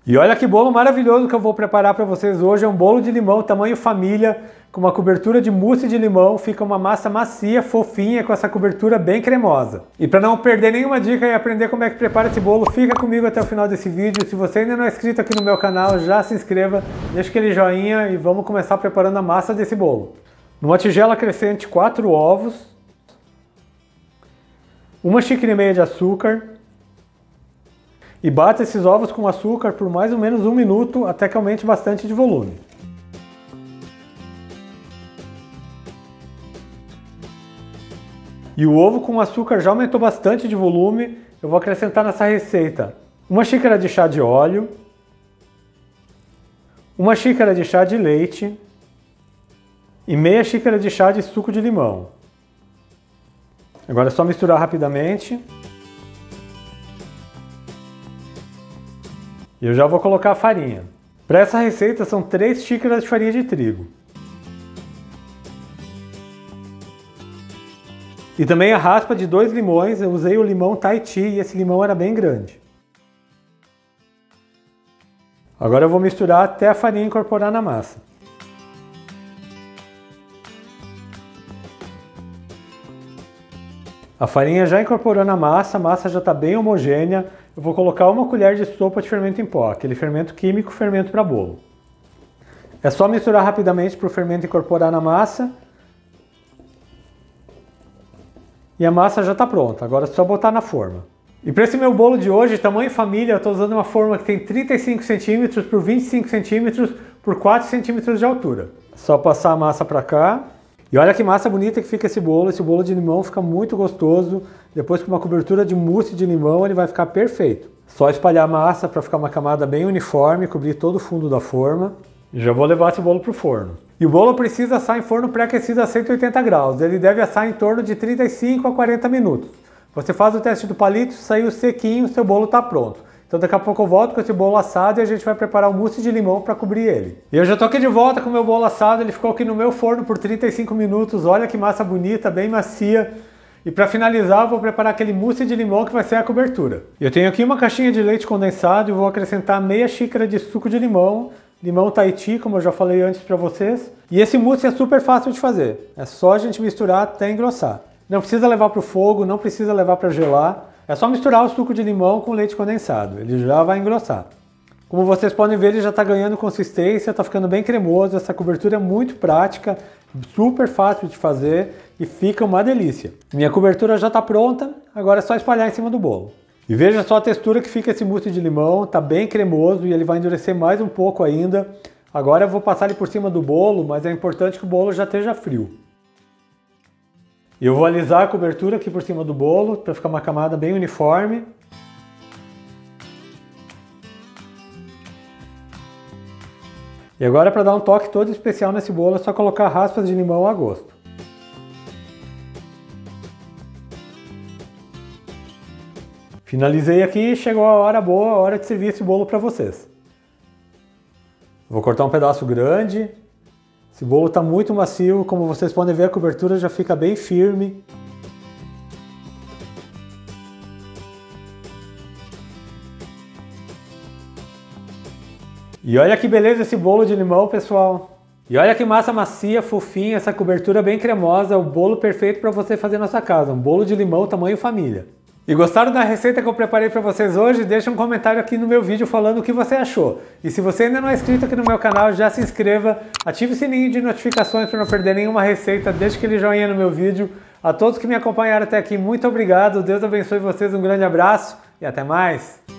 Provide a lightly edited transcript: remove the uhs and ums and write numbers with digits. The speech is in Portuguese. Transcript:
E olha que bolo maravilhoso que eu vou preparar para vocês hoje. É um bolo de limão tamanho família, com uma cobertura de mousse de limão. Fica uma massa macia, fofinha, com essa cobertura bem cremosa. E para não perder nenhuma dica e aprender como é que prepara esse bolo, fica comigo até o final desse vídeo. Se você ainda não é inscrito aqui no meu canal, já se inscreva, deixa aquele joinha e vamos começar preparando a massa desse bolo. Numa tigela crescente, 4 ovos, 1,5 xícara de açúcar. E bata esses ovos com açúcar por mais ou menos 1 minuto até que aumente bastante de volume. E o ovo com açúcar já aumentou bastante de volume. Eu vou acrescentar nessa receita 1 xícara de chá de óleo, 1 xícara de chá de leite e meia xícara de chá de suco de limão. Agora é só misturar rapidamente. E eu já vou colocar a farinha. Para essa receita são 3 xícaras de farinha de trigo. E também a raspa de 2 limões. Eu usei o limão Tahiti e esse limão era bem grande. Agora eu vou misturar até a farinha incorporar na massa. A farinha já incorporou na massa, a massa já está bem homogênea. Eu vou colocar 1 colher de sopa de fermento em pó, aquele fermento químico, fermento para bolo. É só misturar rapidamente para o fermento incorporar na massa. E a massa já está pronta, agora é só botar na forma. E para esse meu bolo de hoje, tamanho família, eu estou usando uma forma que tem 35 cm por 25 cm por 4 cm de altura. É só passar a massa para cá. E olha que massa bonita que fica esse bolo de limão fica muito gostoso. Depois com uma cobertura de mousse de limão ele vai ficar perfeito. Só espalhar a massa para ficar uma camada bem uniforme, cobrir todo o fundo da forma. E já vou levar esse bolo para o forno. E o bolo precisa assar em forno pré-aquecido a 180 graus. Ele deve assar em torno de 35 a 40 minutos. Você faz o teste do palito, saiu sequinho, seu bolo está pronto. Então daqui a pouco eu volto com esse bolo assado e a gente vai preparar o mousse de limão para cobrir ele. E eu já tô aqui de volta com o meu bolo assado, ele ficou aqui no meu forno por 35 minutos. Olha que massa bonita, bem macia. E para finalizar eu vou preparar aquele mousse de limão que vai ser a cobertura. Eu tenho aqui uma caixinha de leite condensado e vou acrescentar meia xícara de suco de limão. Limão Tahiti, como eu já falei antes para vocês. E esse mousse é super fácil de fazer. É só a gente misturar até engrossar. Não precisa levar para o fogo, não precisa levar para gelar. É só misturar o suco de limão com leite condensado, ele já vai engrossar. Como vocês podem ver, ele já está ganhando consistência, está ficando bem cremoso, essa cobertura é muito prática, super fácil de fazer e fica uma delícia. Minha cobertura já está pronta, agora é só espalhar em cima do bolo. E veja só a textura que fica esse mousse de limão, está bem cremoso e ele vai endurecer mais um pouco ainda. Agora eu vou passar ele por cima do bolo, mas é importante que o bolo já esteja frio. E eu vou alisar a cobertura aqui por cima do bolo, para ficar uma camada bem uniforme. E agora, para dar um toque todo especial nesse bolo, é só colocar raspas de limão a gosto. Finalizei aqui e chegou a hora boa, a hora de servir esse bolo para vocês. Vou cortar um pedaço grande. Esse bolo está muito macio, como vocês podem ver a cobertura já fica bem firme. E olha que beleza esse bolo de limão, pessoal. E olha que massa macia, fofinha, essa cobertura bem cremosa, o bolo perfeito para você fazer na sua casa. Um bolo de limão tamanho família. E gostaram da receita que eu preparei para vocês hoje? Deixa um comentário aqui no meu vídeo falando o que você achou. E se você ainda não é inscrito aqui no meu canal, já se inscreva, ative o sininho de notificações para não perder nenhuma receita, deixe aquele joinha no meu vídeo. A todos que me acompanharam até aqui, muito obrigado, Deus abençoe vocês, um grande abraço e até mais!